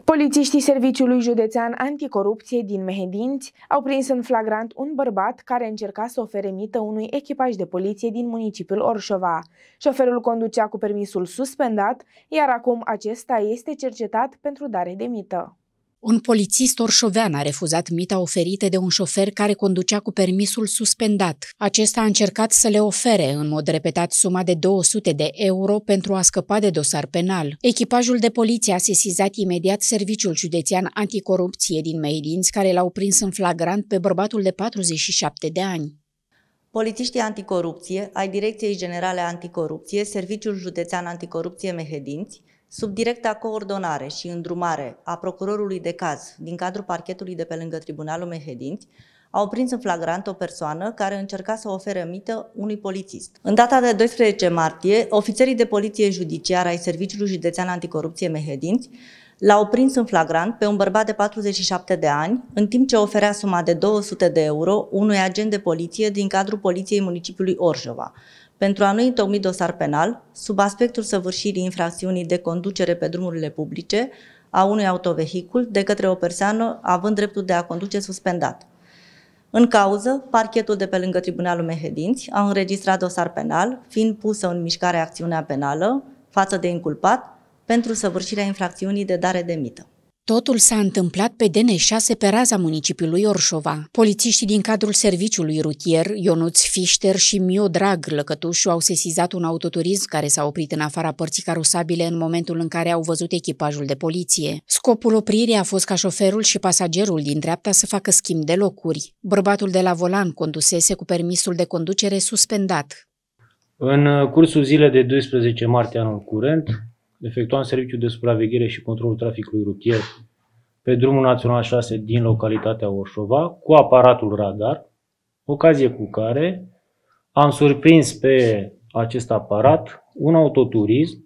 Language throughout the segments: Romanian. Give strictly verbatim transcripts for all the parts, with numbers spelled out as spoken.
Polițiștii Serviciului Județean Anticorupție din Mehedinți au prins în flagrant un bărbat care încerca să ofere mită unui echipaj de poliție din municipiul Orșova. Șoferul conducea cu permisul suspendat, iar acum acesta este cercetat pentru dare de mită. Un polițist orșovean a refuzat mita oferită de un șofer care conducea cu permisul suspendat. Acesta a încercat să le ofere în mod repetat suma de două sute de euro pentru a scăpa de dosar penal. Echipajul de poliție a sesizat imediat Serviciul Județean Anticorupție din Mehedinți, care l-au prins în flagrant pe bărbatul de patruzeci și șapte de ani. Polițiștii anticorupție ai Direcției Generale Anticorupție, Serviciul Județean Anticorupție Mehedinți, sub directa coordonare și îndrumare a procurorului de caz din cadrul parchetului de pe lângă Tribunalul Mehedinți, au prins în flagrant o persoană care încerca să ofere mită unui polițist. În data de doisprezece martie, ofițerii de poliție judiciară ai Serviciului Județean Anticorupție Mehedinți l-au prins în flagrant pe un bărbat de patruzeci și șapte de ani, în timp ce oferea suma de două sute de euro unui agent de poliție din cadrul Poliției Municipiului Orșova, pentru a nu întocmi dosar penal, sub aspectul săvârșirii infracțiunii de conducere pe drumurile publice a unui autovehicul de către o persoană având dreptul de a conduce suspendat. În cauză, parchetul de pe lângă Tribunalul Mehedinți a înregistrat dosar penal, fiind pusă în mișcare acțiunea penală față de inculpat pentru săvârșirea infracțiunii de dare de mită. Totul s-a întâmplat pe D N șase pe raza municipiului Orșova. Polițiștii din cadrul serviciului rutier, Ionuț Fișter și Mio Drag Lăcătușu, au sesizat un autoturism care s-a oprit în afara părții carosabile în momentul în care au văzut echipajul de poliție. Scopul opririi a fost ca șoferul și pasagerul din dreapta să facă schimb de locuri. Bărbatul de la volan condusese cu permisul de conducere suspendat. În cursul zilei de doisprezece martie anul curent, efectuam serviciul de supraveghere și controlul traficului rutier pe drumul național șase din localitatea Orșova cu aparatul radar, ocazie cu care am surprins pe acest aparat un autoturism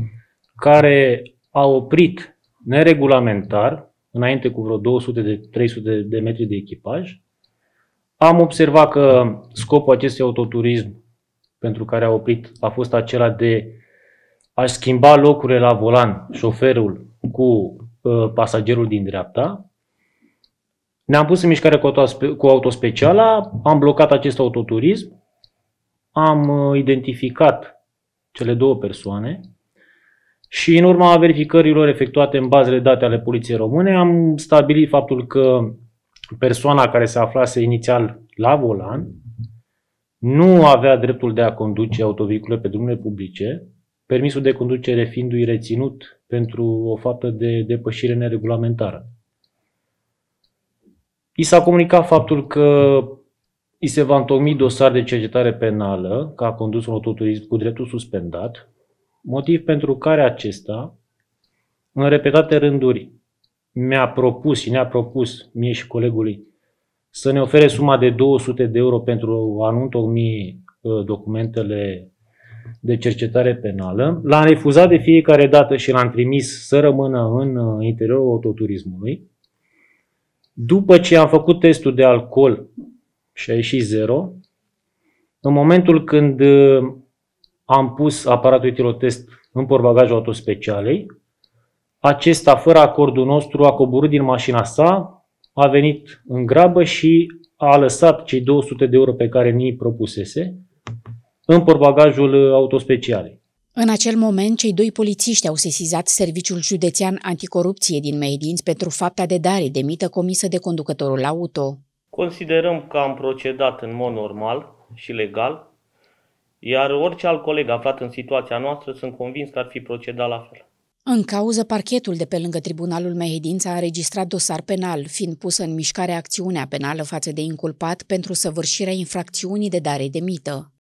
care a oprit neregulamentar, înainte cu vreo două sute de trei sute de metri de echipaj. Am observat că scopul acestui autoturism pentru care a oprit a fost acela de a schimba locurile la volan șoferul cu uh, pasagerul din dreapta. Ne-am pus în mișcare cu, auto, cu autospeciala, am blocat acest autoturism, am uh, identificat cele două persoane și în urma verificărilor efectuate în bazele date ale Poliției Române am stabilit faptul că persoana care se aflase inițial la volan nu avea dreptul de a conduce autovehicule pe drumurile publice, permisul de conducere fiindu-i reținut pentru o faptă de depășire neregulamentară. I s-a comunicat faptul că i se va întocmi dosar de cercetare penală, că a condus un autoturism cu dreptul suspendat, motiv pentru care acesta, în repetate rânduri, mi-a propus și ne-a propus mie și colegului să ne ofere suma de două sute de euro pentru a nu întocmi documentele de cercetare penală. L-am refuzat de fiecare dată și l-am trimis să rămână în interiorul autoturismului. După ce am făcut testul de alcool și a ieșit zero, în momentul când am pus aparatul etilotest în portbagajul autospecialei, acesta, fără acordul nostru, a coborât din mașina sa, a venit în grabă și a lăsat cei două sute de euro pe care ni-i propusese în portbagajul autospecialei. În acel moment, cei doi polițiști au sesizat Serviciul Județean Anticorupție din Mehedinți pentru fapta de dare de mită comisă de conducătorul auto. Considerăm că am procedat în mod normal și legal, iar orice alt coleg aflat în situația noastră sunt convins că ar fi procedat la fel. În cauză, parchetul de pe lângă Tribunalul Mehedinți a înregistrat dosar penal, fiind pusă în mișcare acțiunea penală față de inculpat pentru săvârșirea infracțiunii de dare de mită.